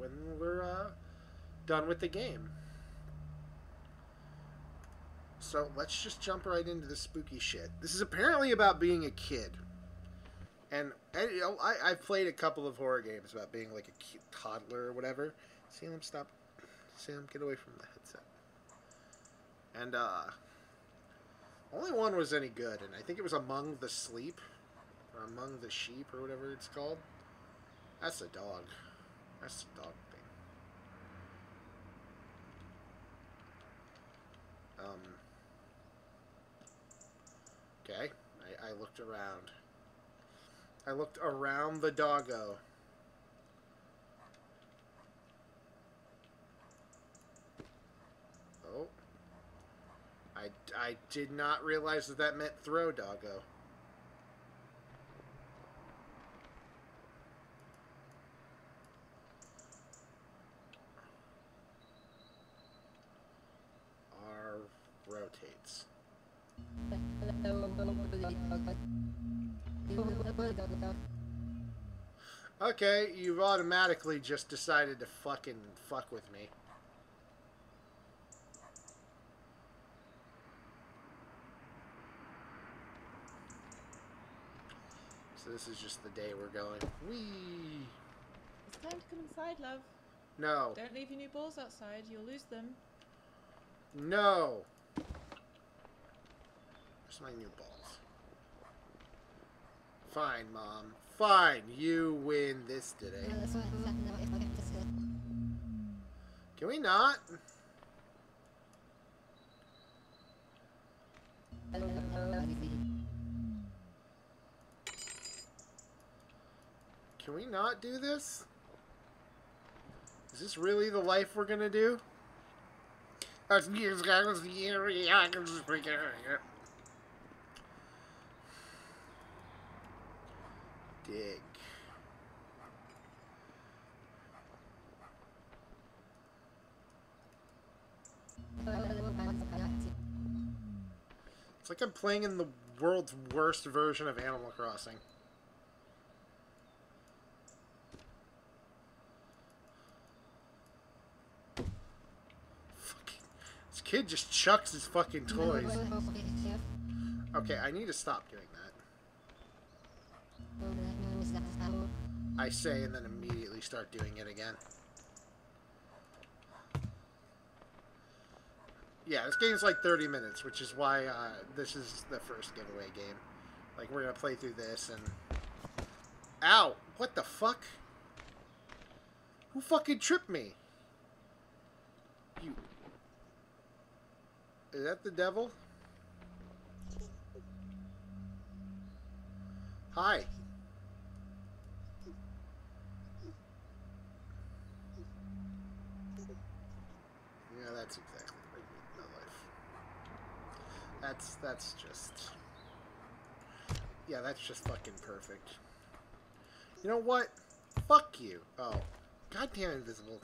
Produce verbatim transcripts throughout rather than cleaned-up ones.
when we're uh, done with the game. So let's just jump right into the spooky shit. This is apparently about being a kid. And, and you know, I, I've played a couple of horror games about being like a kid, toddler or whatever. Sam, stop. Sam, get away from the headset. And, uh... only one was any good, and I think it was Among the Sleep. Or Among the Sheep, or whatever it's called. That's a dog. That's a dog thing. Um... Okay, I, I looked around. I looked around the doggo. Oh. I, I did not realize that that meant throw, doggo. R rotates. Okay, you've automatically just decided to fucking fuck with me. So this is just the day we're going. Whee! It's time to come inside, love. No. Don't leave your new balls outside, you'll lose them. No. Where's my new balls? Fine, Mom. Fine, you win this today. Can we not? Can we not do this? Is this really the life we're gonna do? Dig. It's like I'm playing in the world's worst version of Animal Crossing. Fucking, this kid just chucks his fucking toys. Okay, I need to stop doing that. I say and then immediately start doing it again. Yeah, this game's like thirty minutes, which is why uh, this is the first giveaway game. Like, we're gonna play through this and... Ow! What the fuck? Who fucking tripped me? You... Is that the devil? Hi. Yeah, that's exactly like my life. That's, that's just... Yeah, that's just fucking perfect. You know what? Fuck you. Oh. Goddamn invisible.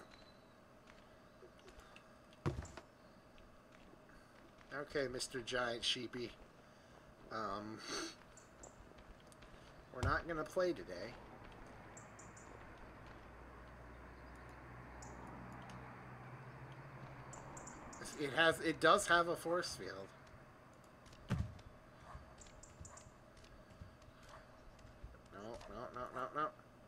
Okay, Mister Giant Sheepy. Um... We're not gonna play today. It has, it does have a force field. No, no, no, no, no.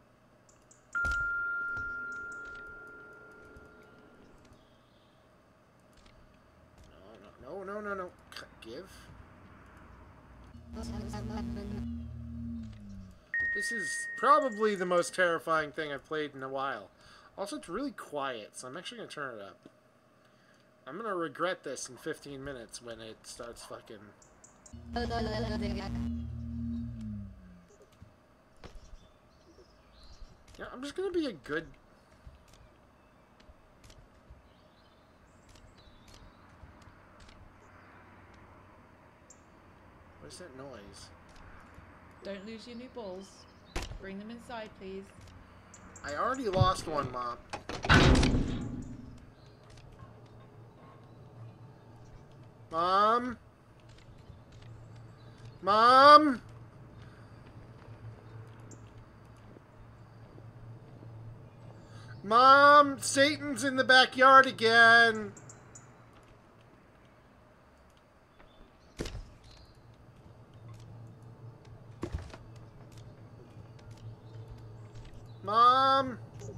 No, no, no, no, no. Give. This is probably the most terrifying thing I've played in a while. Also, it's really quiet, so I'm actually going to turn it up. I'm going to regret this in fifteen minutes when it starts fucking... Yeah, I'm just going to be a good... What is that noise? Don't lose your new balls. Bring them inside, please. I already lost one, Mom. Mom? Mom? Mom, Satan's in the backyard again. Mom.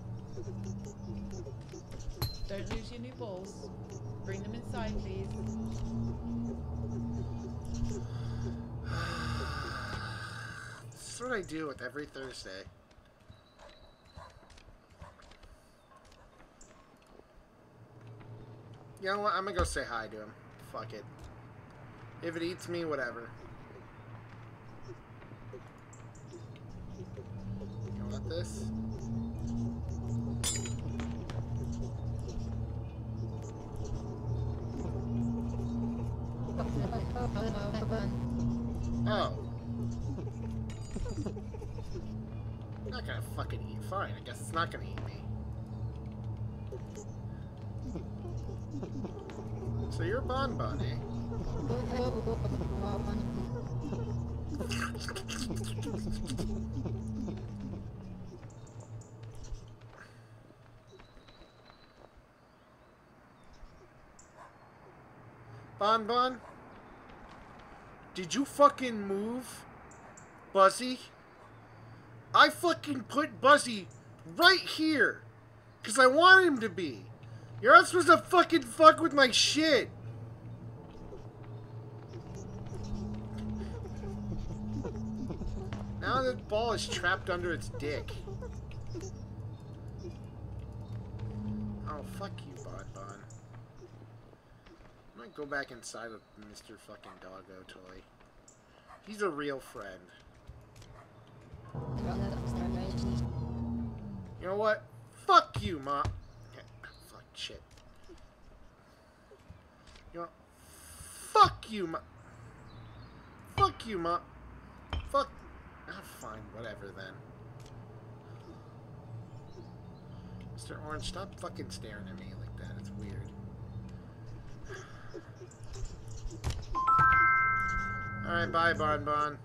Don't lose your new balls. Bring them inside, please. This is what I do with every Thursday. You know what? I'm gonna go say hi to him. Fuck it. If it eats me, whatever. You want this? Oh. Not gonna fucking eat. Fine, I guess it's not gonna eat me. So you're a bonbon, eh? Bonbon? Did you fucking move, Buzzy? I fucking put Buzzy right here, because I want him to be. You're not supposed to fucking fuck with my shit. Now the ball is trapped under its dick. Oh, fuck you, Bonbon. I'm gonna go back inside of Mister fucking Doggo toy. He's a real friend. You know what? Fuck you, Mom. Fuck shit. You know, fuck you, Mom. Fuck you, Mom. Fuck. Ah, fine, whatever then. Mister Orange, stop fucking staring at me like that. It's weird. Alright, bye, Bonbon.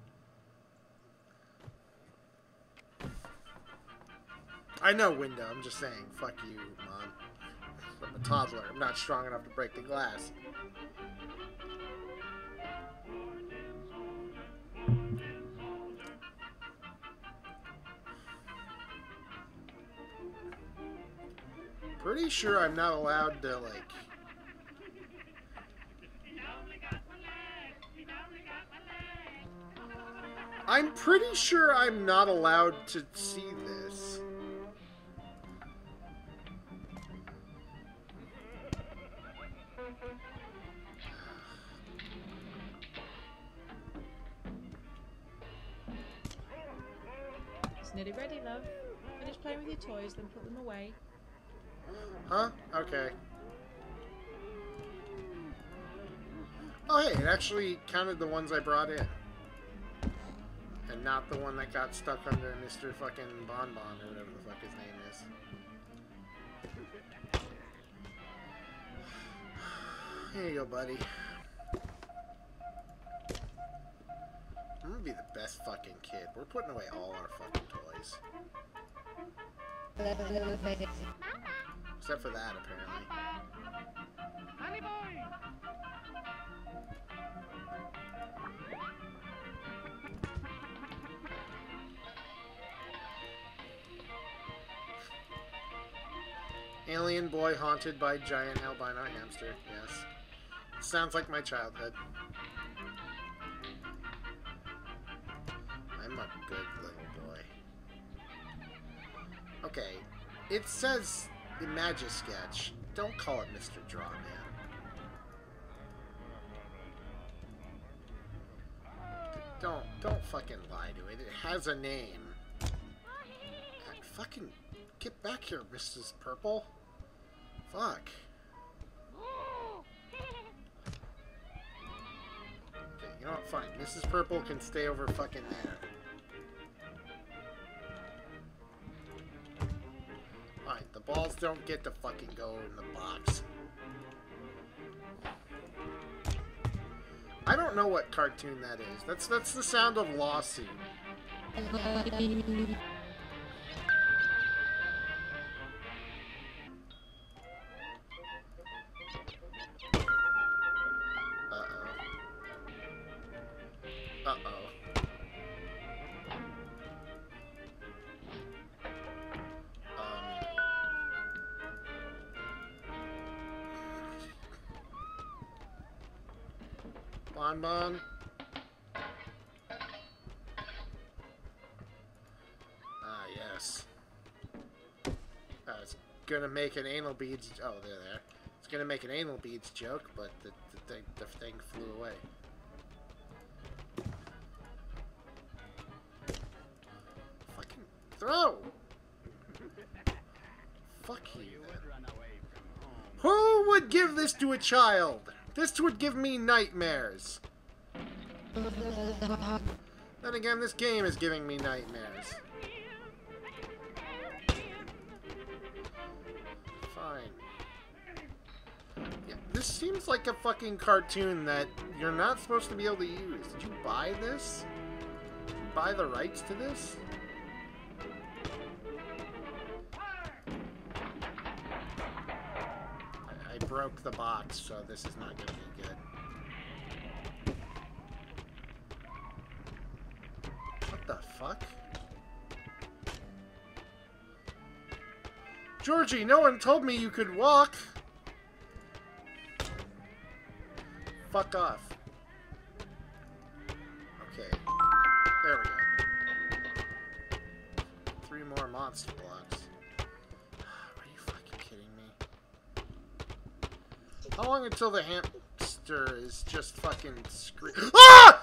I know, Window. I'm just saying. Fuck you, Mom. I'm a toddler. I'm not strong enough to break the glass. Pretty sure I'm not allowed to, like... I'm pretty sure I'm not allowed to see this. It's nearly ready, love. Finish playing with your toys, then put them away. Huh? Okay. Oh, hey, it actually counted the ones I brought in. And not the one that got stuck under Mister fucking Bonbon or whatever the fuck his name is. Here you go, buddy. I'm gonna be the best fucking kid. We're putting away all our fucking toys. Except for that, apparently. Honey boy! Alien boy haunted by giant albino hamster. Yes. Sounds like my childhood. I'm a good little boy. Okay. It says Imagi-Sketch. Don't call it Mister Drawman. Don't, don't fucking lie to it. It has a name. God, fucking get back here, Missus Purple. Fuck. Okay, you know what? Fine. Missus Purple can stay over fucking there. Fine. The balls don't get to fucking go in the box. I don't know what cartoon that is. That's that's the sound of lawsuit. Bon Bon. Ah, yes. I was gonna make an anal beads. Oh, they're there. It's gonna make an anal beads joke, but the, the, thing, the thing flew away. Fucking throw! Fuck you. Who would give this to a child? This would give me nightmares. Then again, this game is giving me nightmares. Fine. Yeah, this seems like a fucking cartoon that you're not supposed to be able to use. Did you buy this? Did you buy the rights to this? I, I broke the box, so this is not going to be good. What the fuck? Georgie, no one told me you could walk. Fuck off. Okay. There we go. Three more monster blocks. Are you fucking kidding me? How long until the hamster is just fucking scre- Ah!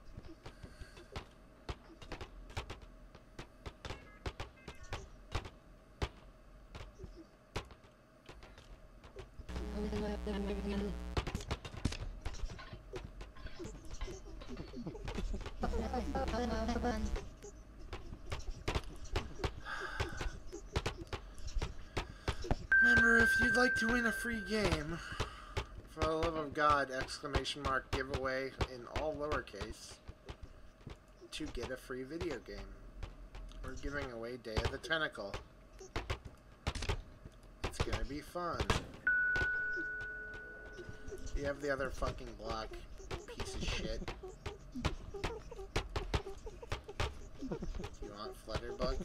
Remember, if you'd like to win a free game, for the love of God, exclamation mark giveaway in all lowercase, to get a free video game. We're giving away Day of the Tentacle. It's gonna be fun. You have the other fucking block, piece of shit. You want Flutterbug?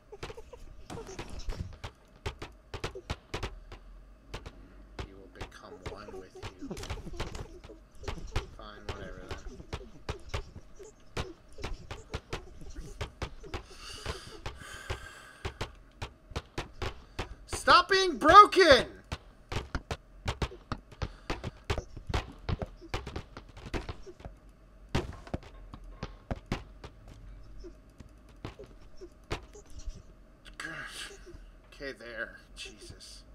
You will become one with you. Fine, whatever then. Stop being broken! Okay, there. Jesus.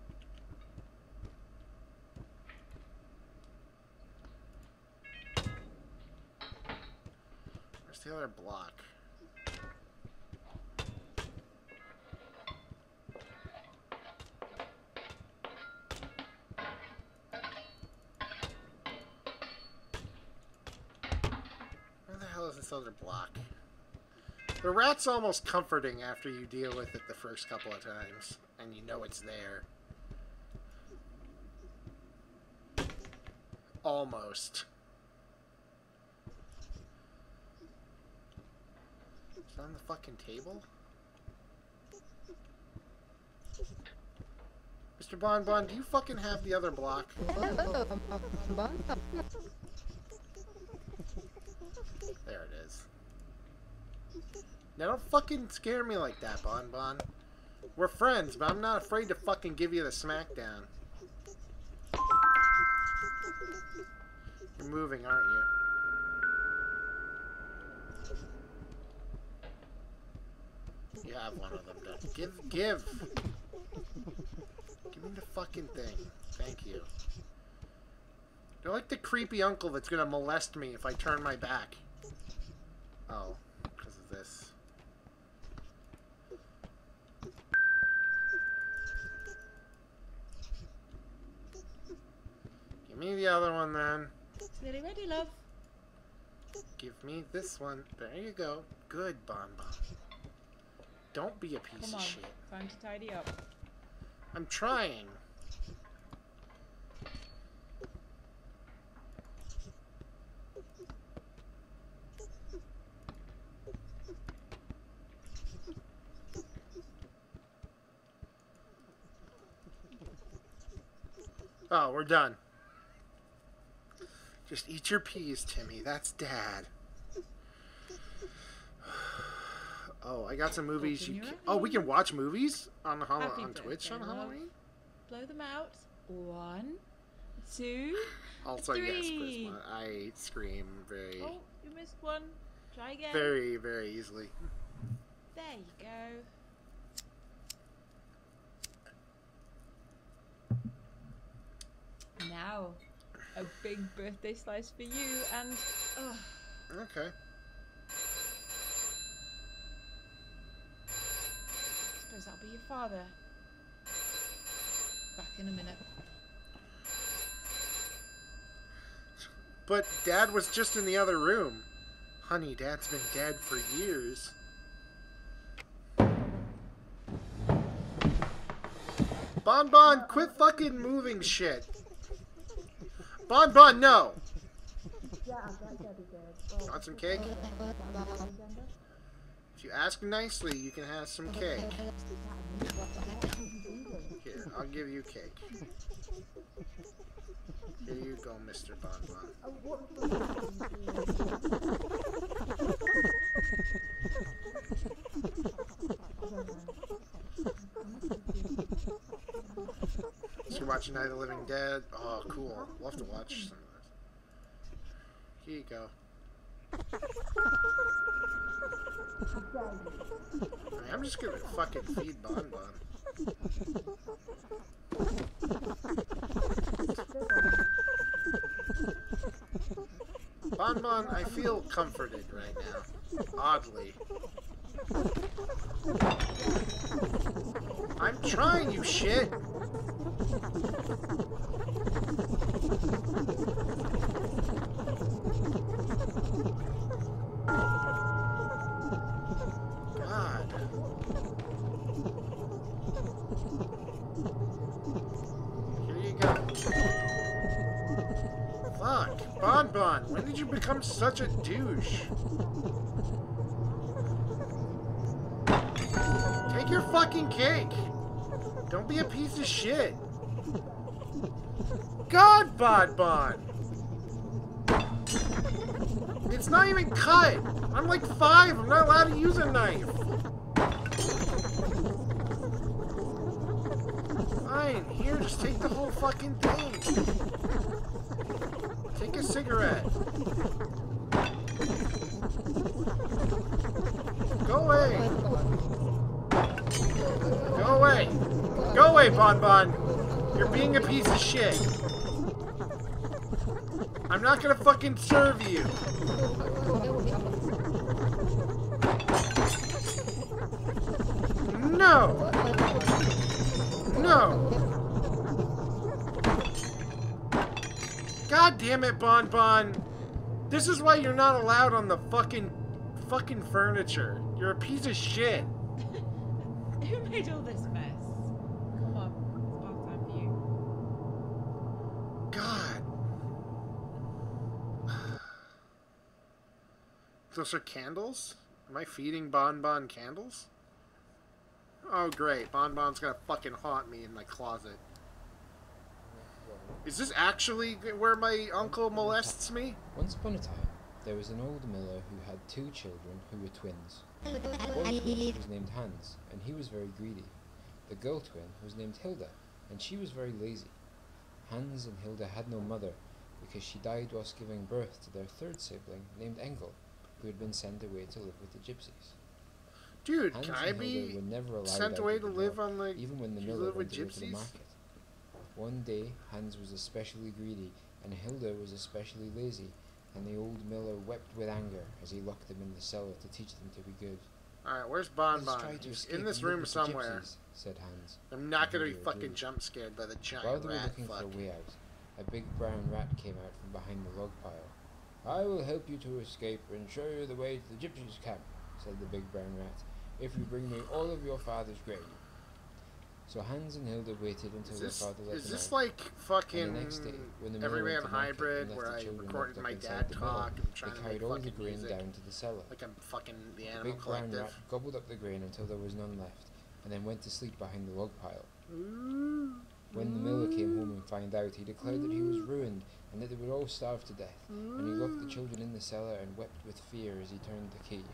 Where's the other block? Where the hell is this other block? The rat's almost comforting after you deal with it the first couple of times, and you know it's there. Almost. Is it on the fucking table? Mister Bon Bon, do you fucking have the other block? There it is. Now don't fucking scare me like that, Bon Bon. We're friends, but I'm not afraid to fucking give you the smackdown. You're moving, aren't you? You have one of them done. Give, give! Give me the fucking thing. Thank you. You're like the creepy uncle that's gonna molest me if I turn my back. Oh, because of this. Give me the other one then. It's nearly ready, love. Give me this one. There you go. Good, Bon Bon. Don't be a piece Come of on, shit. time to tidy up. I'm trying. Oh, we're done. Just eat your peas, Timmy. That's Dad. Oh, I got some movies. Open You your can, oh, we eyes. can watch movies on Hall- Happy on Twitch on birthday, love. Halloween. Blow them out. One, two, Also, yes, three. Prisma. I scream very, Oh, you missed one. Try again. very, very easily. There you go. Now, a big birthday slice for you and... Oh, Okay. suppose that'll be your father. Back in a minute. But Dad was just in the other room. Honey, Dad's been dead for years. Bon Bon, quit fucking moving shit. Bon Bon, no. Want some cake? If you ask nicely, you can have some cake. Here, I'll give you cake. Here you go, Mister Bon Bon. So you're watching Night of the Living Dead? Oh, cool. We'll have to watch some of this. Here you go. I mean, I'm just gonna fucking feed Bon Bon. Bon Bon, I feel comforted right now. Oddly. I'm trying, you shit! God. Here you go. Fuck. Bon Bon, when did you become such a douche? Take your fucking cake! Don't be a piece of shit! God, Bon Bon! It's not even cut! I'm like five, I'm not allowed to use a knife! Fine, here, just take the whole fucking thing! Take a cigarette. Go away! Go away! Go away, Bon Bon! You're being a piece of shit! I'm not gonna fucking serve you! No! No! God damn it, Bon Bon! This is why you're not allowed on the fucking fucking furniture. You're a piece of shit. Who made all this mess? Come on, it's bath time for you. God. Those are candles? Am I feeding Bon Bon candles? Oh great, Bon Bon's gonna fucking haunt me in my closet. Is this actually where my uncle molests me? Once upon a time, there was an old miller who had two children who were twins. The boy twin was named Hans, and he was very greedy. The girl twin was named Hilda, and she was very lazy. Hans and Hilda had no mother, because she died whilst giving birth to their third sibling, named Engel, who had been sent away to live with the gypsies. Dude, Hans can I and Hilda be were never allowed sent out away of to the live door, on the... even when the do you miller live went with to go to the gypsies? market. One day, Hans was especially greedy, and Hilda was especially lazy, and the old miller wept with anger as he locked them in the cellar to teach them to be good. Alright, where's Bon "Let's Bon? try to He's escape in this and live room with the somewhere. gypsies," said Hans. I'm not gonna be Hilda fucking agreed. jump scared by the giant While they were rat looking fuck. for a way out, a big brown rat came out from behind the log pile. "I will help you to escape and show you the way to the gypsies' camp," said the big brown rat, "if you bring me all of your father's grain." So Hans and Hilda waited until Is their this, father let is them this out. like fucking And the next day, when the miller Everyman went to market Hybrid and left where the I children recorded locked up my inside dad the mill, talk and they trying to make carried all the fucking grain music? down to the cellar. Like I'm fucking the The Animal big brown Collective. rat gobbled up the grain until there was none left, and then went to sleep behind the log pile. Ooh. When the miller came home and find out, he declared that he was ruined and that they would all starve to death, and he locked the children in the cellar and wept with fear as he turned the key.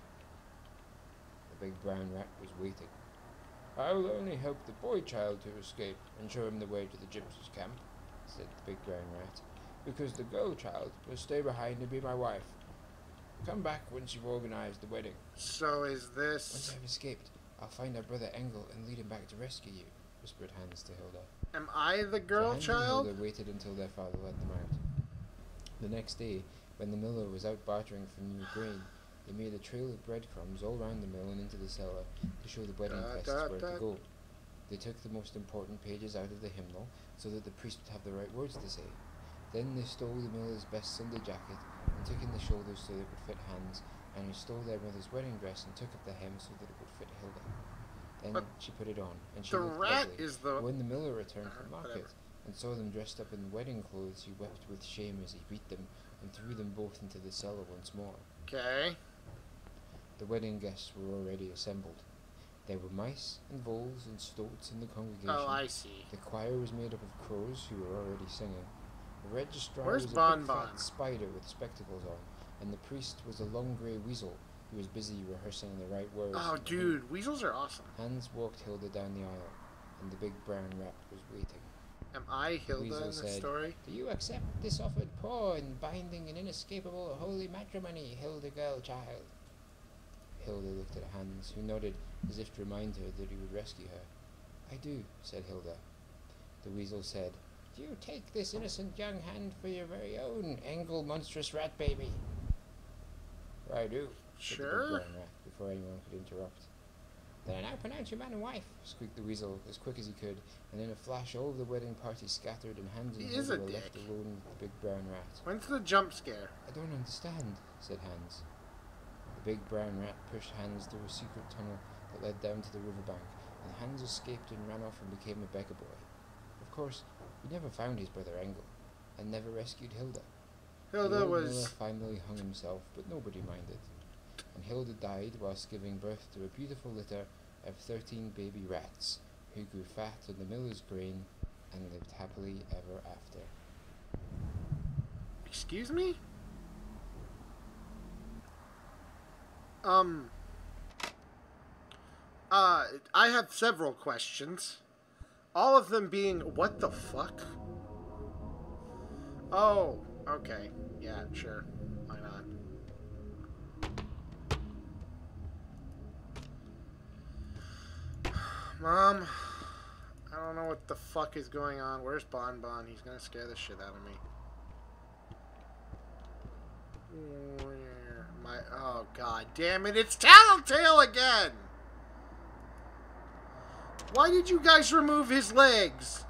The big brown rat was waiting. "I will only help the boy child to escape and show him the way to the gypsies' camp," said the big brown rat, "because the girl child will stay behind and be my wife. Come back once you've organized the wedding." So is "Once this... I've escaped, I'll find our brother Engel and lead him back to rescue you," whispered Hans to Hilda. Am I the So girl Hans child? and Hilda waited until their father let them out. The next day, when the miller was out bartering for new grain, they made a trail of breadcrumbs all round the mill and into the cellar to show the wedding Da, guests da, where da. to go. They took the most important pages out of the hymnal so that the priest would have the right words to say. Then they stole the miller's best Sunday jacket and took in the shoulders so that it would fit Hans, and he stole their mother's wedding dress and took up the hem so that it would fit Hilda. Then But she put it on, and she The looked rat lovely. is the... When the miller returned Uh, from market whatever. and saw them dressed up in wedding clothes, he wept with shame as he beat them and threw them both into the cellar once more. Okay. The wedding guests were already assembled. There were mice and voles and stoats in the congregation. Oh, I see. The choir was made up of crows who were already singing. The registrar Where's was a Bon big Bon? fat spider with spectacles on, and the priest was a long grey weasel who was busy rehearsing the right words. Oh, in the hymn. dude, weasels are awesome. Hans walked Hilda down the aisle, and the big brown rat was waiting. Am I Hilda Weasel in the said, story? "Do you accept this offered paw in binding and inescapable holy matrimony, Hilda girl child?" Hilda looked at Hans, who nodded as if to remind her that he would rescue her. "I do," said Hilda. The weasel said, "Do you take this innocent young hand for your very own, Engel monstrous rat baby?" "I do," said the Sure. big brown rat, before anyone could interrupt. "Then I now pronounce you man and wife," squeaked the weasel as quick as he could, and in a flash all of the wedding party scattered and Hans and He is Hilda a were left dick. alone with the big brown rat. When's the jump scare? "I don't understand," said Hans. The big brown rat pushed Hans through a secret tunnel that led down to the riverbank, and Hans escaped and ran off and became a beggar boy. Of course, he never found his brother Engel, and never rescued Hilda. The Hilda old miller was... finally hung himself, but nobody minded. And Hilda died whilst giving birth to a beautiful litter of thirteen baby rats, who grew fat on the miller's grain and lived happily ever after. Excuse me? Um... Uh, I have several questions. All of them being, what the fuck? Oh, okay. Yeah, sure. Why not? Mom, I don't know what the fuck is going on. Where's Bon Bon? He's gonna scare the shit out of me. Where my... Oh, god damn it. It's Tattletale again! Why did you guys remove his legs?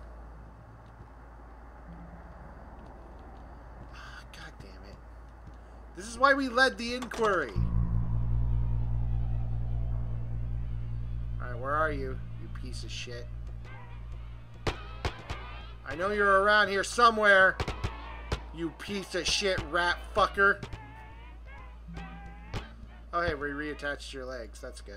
Ah, god damn it. This is why we led the inquiry. Alright, where are you, you piece of shit? I know you're around here somewhere, you piece of shit rat fucker. Oh, hey, we reattached your legs. That's good.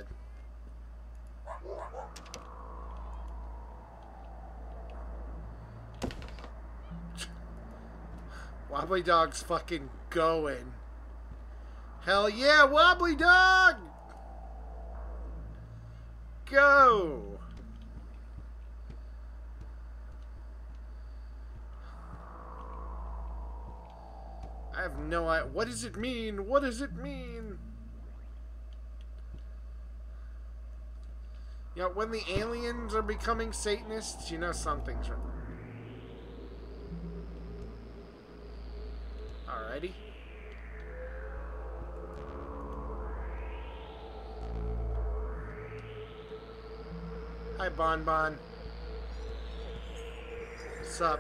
Wobbly Dog's fucking going. Hell yeah, Wobbly Dog! Go! I have no idea. What does it mean? What does it mean? You know, when the aliens are becoming Satanists, you know something's wrong. Alrighty. Hi, Bon Bon. Sup?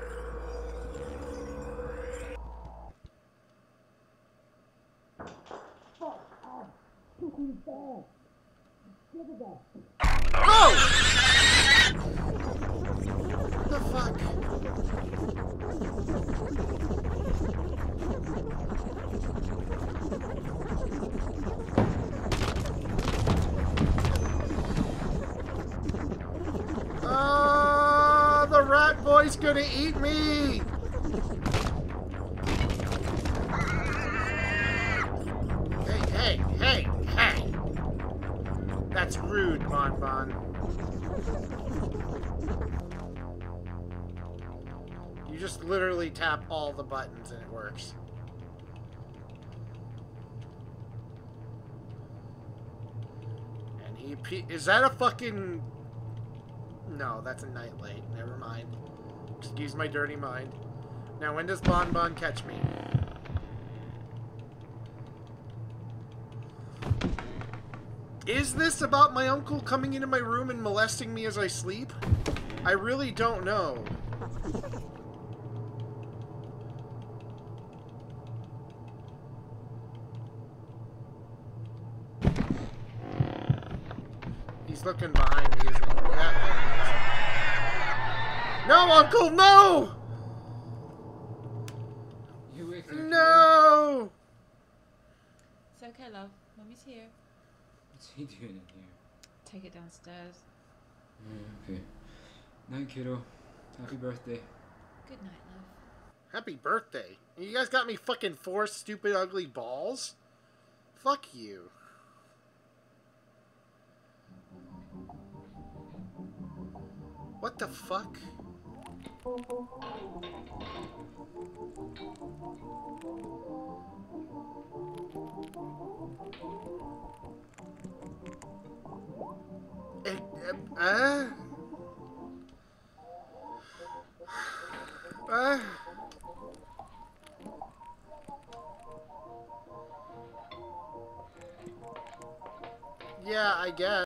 Oh! What the fuck? Uh, the rat boy's gonna eat me! Hey, hey, hey, hey! That's rude, Bonbon. You just literally tap all the buttons and it works. And E P... Is that a fucking... No, that's a nightlight. Never mind. Excuse my dirty mind. Now, when does Bonbon catch me? Is this about my uncle coming into my room and molesting me as I sleep? I really don't know. He's looking behind me, isn't he? Yeah, there he is. No, Uncle, no! You wake up. No! It's okay, love. Mummy's here. What's he doing in here? Take it downstairs. Yeah, okay. Night, kiddo. Happy birthday. Good night, love. Happy birthday. You guys got me fucking four stupid, ugly balls? Fuck you. What the fuck? It, uh, uh, yeah, I guess.